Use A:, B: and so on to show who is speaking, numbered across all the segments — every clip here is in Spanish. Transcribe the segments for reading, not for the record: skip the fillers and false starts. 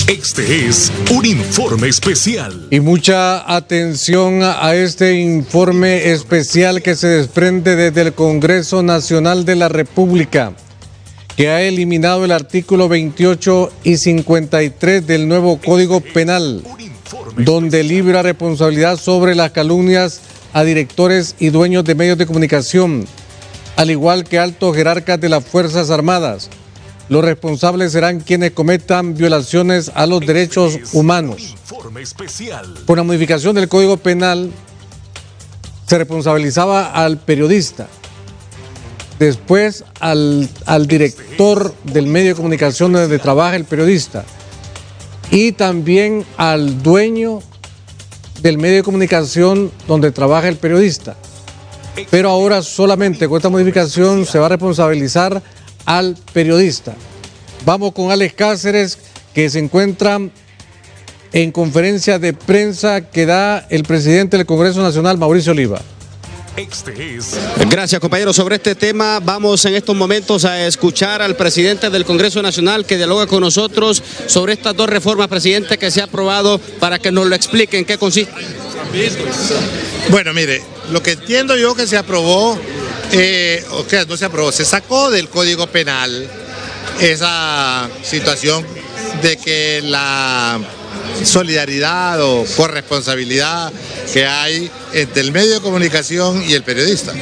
A: Este es un informe especial.
B: Y mucha atención a este informe especial que se desprende desde el Congreso Nacional de la República, que ha eliminado el artículo 28 y 53 del nuevo Código Penal, donde libra responsabilidad sobre las calumnias a directores y dueños de medios de comunicación, al igual que altos jerarcas de las Fuerzas Armadas. Los responsables serán quienes cometan violaciones a los derechos humanos. Por la modificación del Código Penal, se responsabilizaba al periodista, después al director del medio de comunicación donde trabaja el periodista y también al dueño del medio de comunicación donde trabaja el periodista. Pero ahora solamente con esta modificación se va a responsabilizar al periodista. Vamos con Alex Cáceres, que se encuentra en conferencia de prensa que da el presidente del Congreso Nacional, Mauricio Oliva.
C: Gracias, compañeros. Sobre este tema vamos en estos momentos a escuchar al presidente del Congreso Nacional que dialoga con nosotros sobre estas dos reformas, presidente, que se ha aprobado, para que nos lo explique en qué consiste.
D: Bueno, mire, lo que entiendo yo que se aprobó, no se aprobó, se sacó del Código Penal esa situación de que la solidaridad o corresponsabilidad que hay entre el medio de comunicación y el periodista.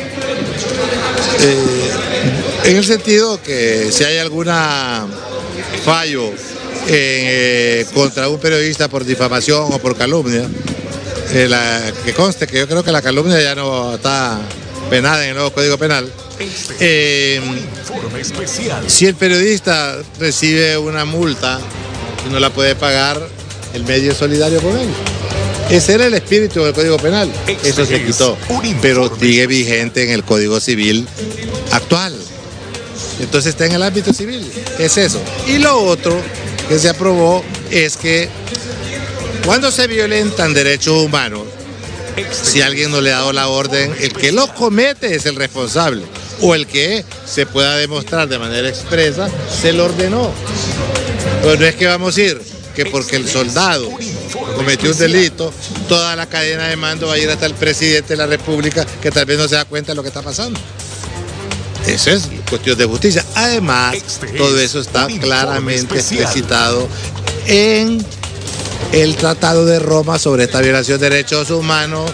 D: En el sentido que si hay alguna fallo contra un periodista por difamación o por calumnia, que conste que yo creo que la calumnia ya no está penada en el nuevo Código Penal. Si el periodista recibe una multa y no la puede pagar, el medio es solidario con él. Ese era el espíritu del Código Penal. Eso se quitó, pero sigue vigente en el Código Civil actual. Entonces está en el ámbito civil, es eso. Y lo otro que se aprobó es que cuando se violentan derechos humanos, si alguien no le ha dado la orden, el que lo comete es el responsable, o el que se pueda demostrar de manera expresa, se lo ordenó. Pero no es que vamos a ir, que porque el soldado cometió un delito, toda la cadena de mando va a ir hasta el presidente de la República, que tal vez no se da cuenta de lo que está pasando. Eso es cuestión de justicia. Además, todo eso está claramente explicitado en el Tratado de Roma sobre esta violación de derechos humanos,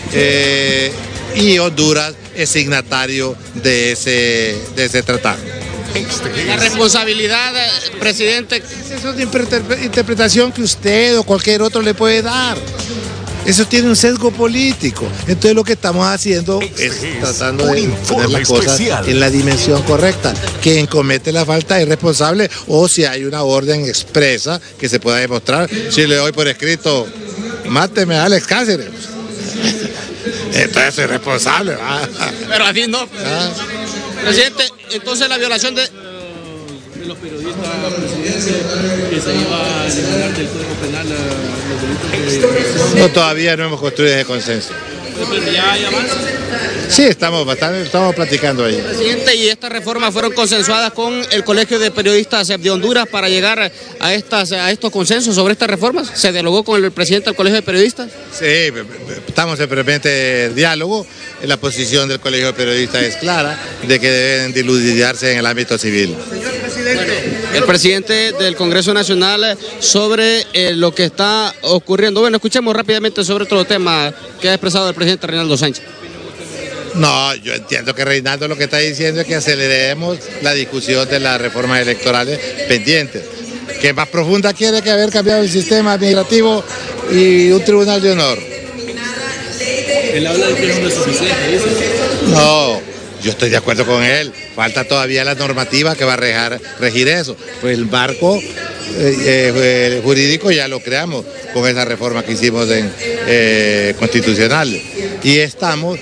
D: y Honduras es signatario de ese tratado.
C: La responsabilidad, presidente.
D: Esa es una interpretación que usted o cualquier otro le puede dar. Eso tiene un sesgo político. Entonces lo que estamos haciendo es tratando de poner las cosas en la dimensión correcta. Quien comete la falta es responsable, o si hay una orden expresa que se pueda demostrar. Si le doy por escrito, máteme a Alex Cáceres, entonces es responsable.
C: Pero así no. Presidente, entonces la violación de
E: los periodistas, presidente, que se iba a eliminar del Código Penal los delitos de...
D: No, todavía no hemos construido ese consenso.
E: Pero ya hay avances.
D: Sí, estamos platicando ahí.
C: Presidente, ¿y estas reformas fueron consensuadas con el Colegio de Periodistas de Honduras para llegar a estos consensos sobre estas reformas? ¿Se dialogó con el presidente del Colegio de Periodistas? Sí,
D: estamos en permanente diálogo. La posición del Colegio de Periodistas es clara, de que deben dilucidarse en el ámbito civil.
C: Señor presidente. El presidente del Congreso Nacional sobre lo que está ocurriendo. Bueno, escuchemos rápidamente sobre otro tema que ha expresado el presidente Reinaldo Sánchez.
D: No, yo entiendo que Reinaldo lo que está diciendo es que aceleremos la discusión de las reformas electorales pendientes. Que más profunda quiere que haber cambiado el sistema administrativo y un tribunal de honor.
E: Él habla de que no es suficiente, dice.
D: No, yo estoy de acuerdo con él. Falta todavía la normativa que va a regir eso. Pues el marco jurídico ya lo creamos con esa reforma que hicimos constitucional. Y estamos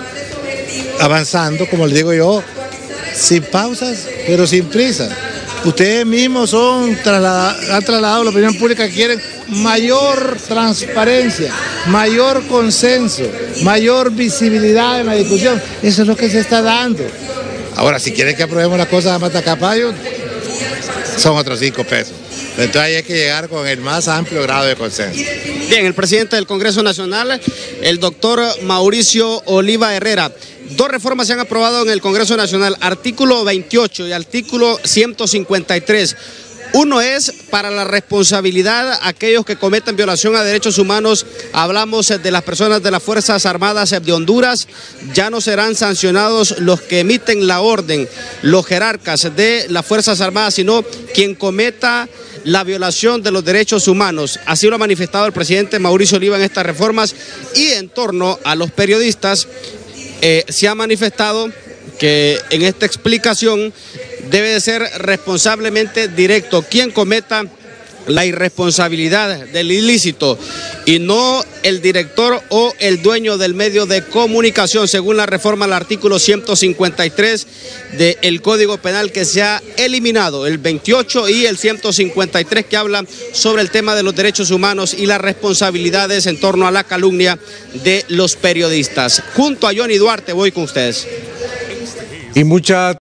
D: avanzando, como le digo yo, sin pausas, pero sin prisa. Ustedes mismos han trasladado a la opinión pública que quieren mayor transparencia, mayor consenso, mayor visibilidad en la discusión. Eso es lo que se está dando. Ahora, si quieren que aprobemos las cosas a Matacapallo, son otros 5 pesos. Entonces hay que llegar con el más amplio grado de consenso.
C: Bien, el presidente del Congreso Nacional, el doctor Mauricio Oliva Herrera. Dos reformas se han aprobado en el Congreso Nacional, artículo 28 y artículo 153. Uno es para la responsabilidad a aquellos que cometen violación a derechos humanos. Hablamos de las personas de las Fuerzas Armadas de Honduras. Ya no serán sancionados los que emiten la orden, los jerarcas de las Fuerzas Armadas, sino quien cometa la violación de los derechos humanos. Así lo ha manifestado el presidente Mauricio Oliva en estas reformas. Y en torno a los periodistas, se ha manifestado que en esta explicación debe de ser responsablemente directo quien cometa la irresponsabilidad del ilícito y no el director o el dueño del medio de comunicación, según la reforma al artículo 153 del Código Penal, que se ha eliminado, el 28 y el 153, que hablan sobre el tema de los derechos humanos y las responsabilidades en torno a la calumnia de los periodistas. Junto a Johnny Duarte voy con ustedes.
B: Y mucha